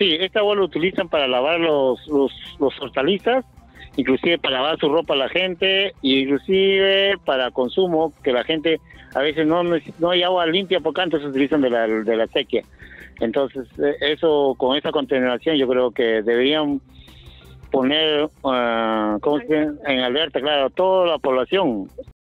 Sí, esta agua lo utilizan para lavar los hortalizas, inclusive para lavar su ropa a la gente, y inclusive para consumo, que la gente a veces no hay agua limpia porque antes se utilizan de la sequía. Entonces, eso con esa contaminación yo creo que deberían poner en alerta, claro, toda la población.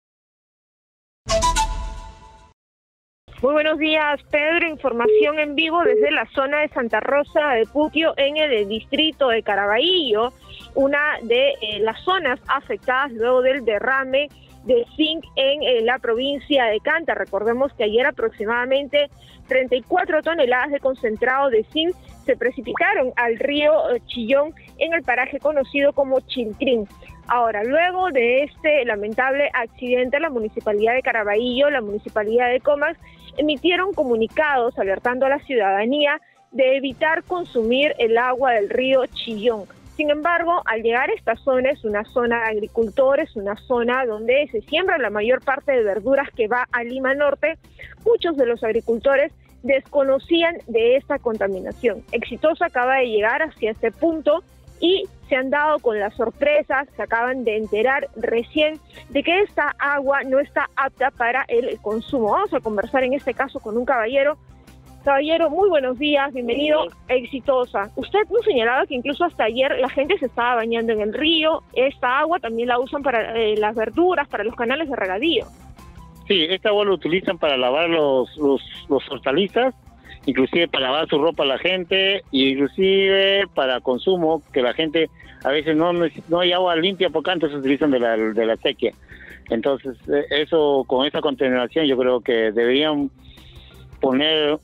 Muy buenos días, Pedro. Información en vivo desde la zona de Santa Rosa de Puquio, en el distrito de Caraballo, una de las zonas afectadas luego del derrame de zinc en la provincia de Canta. Recordemos que ayer aproximadamente 34 toneladas de concentrado de zinc se precipitaron al río Chillón en el paraje conocido como Chiltrín. Ahora, luego de este lamentable accidente, la Municipalidad de Caraballo, la Municipalidad de Comas, emitieron comunicados alertando a la ciudadanía de evitar consumir el agua del río Chillón. Sin embargo, al llegar a esta zona, es una zona de agricultores, una zona donde se siembra la mayor parte de verduras que va a Lima Norte, muchos de los agricultores desconocían de esta contaminación. Exitosa acaba de llegar hacia este punto y se han dado con las sorpresas, se acaban de enterar recién de que esta agua no está apta para el consumo. Vamos a conversar en este caso con un caballero. Caballero, muy buenos días, bienvenido a Exitosa. Usted nos señalaba que incluso hasta ayer la gente se estaba bañando en el río. Esta agua también la usan para las verduras, para los canales de regadío. Sí, esta agua lo utilizan para lavar los hortalizas, inclusive para lavar su ropa a la gente, y inclusive para consumo, que la gente a veces no hay agua limpia porque antes se utilizan de la sequía. Entonces, eso con esa contaminación yo creo que deberían poner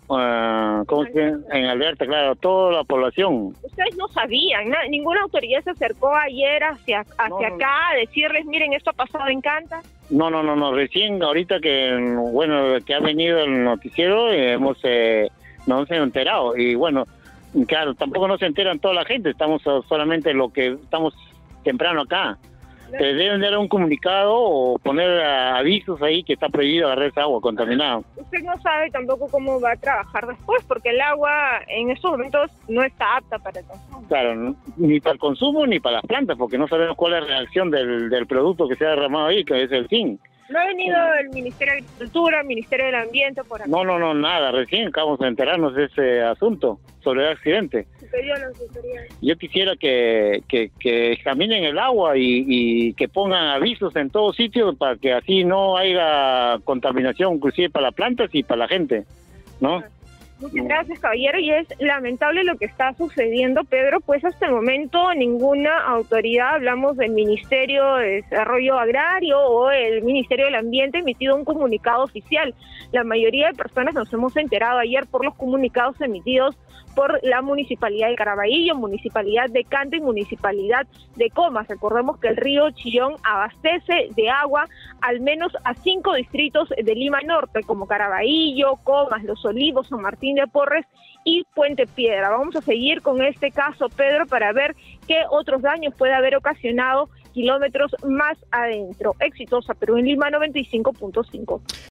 en alerta, claro, toda la población. Ustedes no sabían, ninguna autoridad se acercó ayer hacia acá a decirles, miren, esto ha pasado en Canta. No, recién ahorita que ha venido el noticiero nos hemos enterado, y bueno, claro, tampoco no se enteran toda la gente, estamos solamente lo que estamos temprano acá. Deben dar un comunicado o poner avisos ahí que está prohibido agarrar esa agua contaminada. Usted no sabe tampoco cómo va a trabajar después, porque el agua en estos momentos no está apta para el consumo. Claro, ni para el consumo ni para las plantas, porque no sabemos cuál es la reacción del producto que se ha derramado ahí, que es el zinc. ¿No ha venido el Ministerio de Agricultura, el Ministerio del Ambiente por acá? No, nada, recién acabamos de enterarnos de ese asunto, sobre el accidente. Yo quisiera que examinen el agua y que pongan avisos en todos sitios para que así no haya contaminación, inclusive para las plantas y para la gente, ¿no? Muchas gracias, caballero, y es lamentable lo que está sucediendo, Pedro, pues hasta el momento ninguna autoridad, hablamos del Ministerio de Desarrollo Agrario o el Ministerio del Ambiente, ha emitido un comunicado oficial. La mayoría de personas nos hemos enterado ayer por los comunicados emitidos por la Municipalidad de Caraballo, Municipalidad de Canta y Municipalidad de Comas. Recordemos que el río Chillón abastece de agua al menos a 5 distritos de Lima Norte, como Caraballo, Comas, Los Olivos, San Martín de Porres y Puente Piedra. Vamos a seguir con este caso, Pedro, para ver qué otros daños puede haber ocasionado kilómetros más adentro. Exitosa, pero en Lima 95.5.